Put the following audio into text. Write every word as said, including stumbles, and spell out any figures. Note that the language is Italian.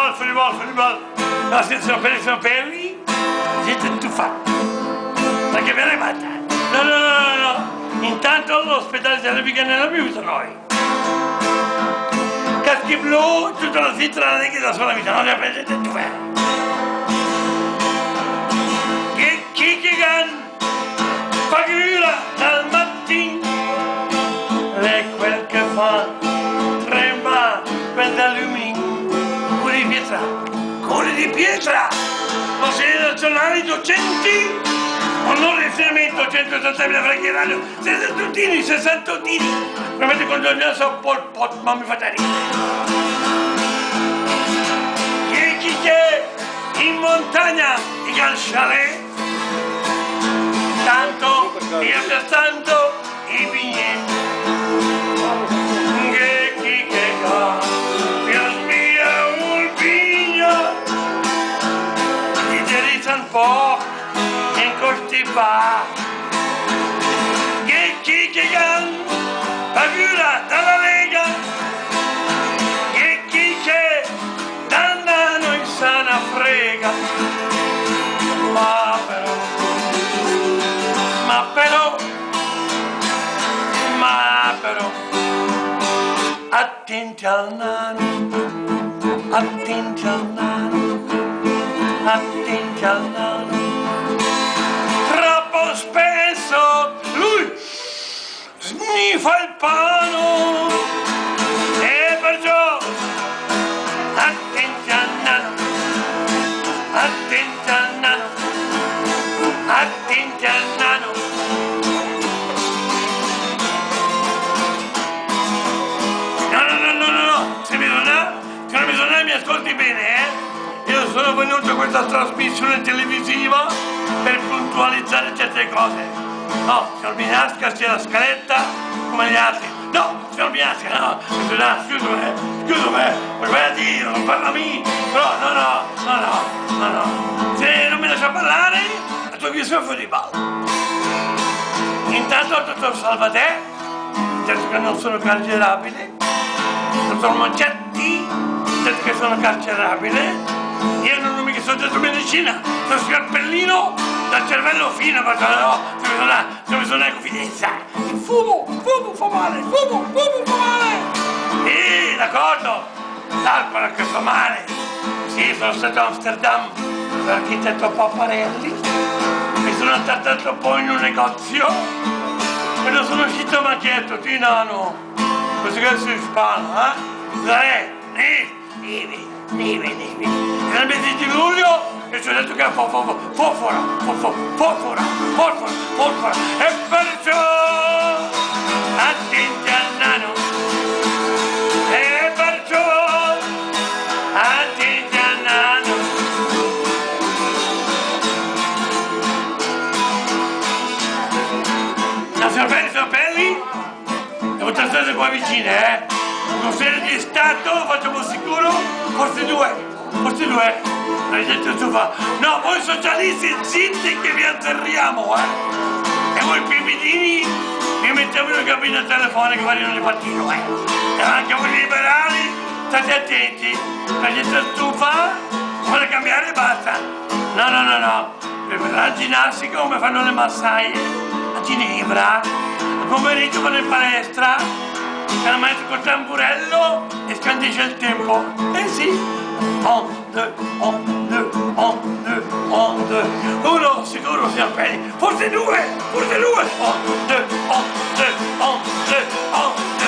fuori, fuori, fuori, fuori, fuori. No, se sono pelli, sono pelli, siete tuffati. Ma che viene fatta? No, no, no, no, no. Intanto l'ospedale sarebbe che non abbiamo visto noi. Caschi blu, tutta la Svizzera non è che da sola vita, non ne prendete due. Che Kikigan, fagura dal mattino, è quel che fa, trema per d'alluminio, cuore di pietra, cuore di pietra, consiglieri nazionali, docenti, onore insegnamento, centosessantamila franchi radio, sessantotini, sessantotini, promette con due anni a Pol Pot, ma mi fate ridere. Chi chi che in montagna, in al chalet, tanto, io per tanto, i vigneti. Che chi che fa, Dios mio, un vigno, ti derizza un po', in costipa. Che chi che gan, fagura dalla Lega, che chi che danna noi sana frega. Ma però, ma però, ma però, attenti al nano, attenti al nano, attenti al nano. Troppo spesso lui sniffa il pano e perciò attenti al nano, attenti al nano, attenti al nano. No, no, no, no, no, no, se mi suona, se non mi suona mi ascolti bene, eh? Io sono venuto a questa trasmissione televisiva per puntualizzare certe cose. No, signor Binasca c'è la scaletta come gli altri. No, signor Binasca, no, scusami, scusami, vuoi a dire, non parla a me. Però, no, no, no, no, no, no. Se non mi lascia parlare, la tua via sono fuori di ballo. Intanto il dottor Salvatè, detto che non sono carcerabile, il dottor Moncetti, detto che sono carcerabile, io non ho mica studiato medicina, sono scarpellino dal cervello fino, ma no, se mi sono, se mi sono in confidenza. Il fumo, il fumo fa male, il fumo, il fumo fa male. Sì, d'accordo, l'alcol che fa male. Sì, sono stato a Amsterdam con l'architetto Paparelli, mi sono attardato poi in un negozio e non sono uscito macchietto, ti nano, questo che si spalla, eh? Dai, lì, lì, lì, lì, lì. Nel mese di luglio e ci ho detto che era fofora, fofora, fofora, fofora, fofora, e perciò attenti al nano, e perciò attenti al nano. No, signor Pelli, signor Pelli, devo stare qua vicine, eh? Un consiglio di Stato, facciamo sicuro, forse due. Forse due, l'hai detto tu fa. No, voi socialisti zitti che vi atterriamo, eh! E voi pipidini vi mettiamo in una cabina telefonica che arrivano le partite, eh! E anche voi liberali, state attenti, la gente stufa, vuole cambiare e basta. No, no, no, no, per la ginnastica come fanno le massaie a Ginevra, a pomeriggio vanno in palestra, c'è la maestra col tamburello e scandisce il tempo. Eh sì! Un, due, un, due, un, due, un, due. Uno, sicuro, signor Pelli. Forse due, forse due. Un, due, un, due, un, due, un,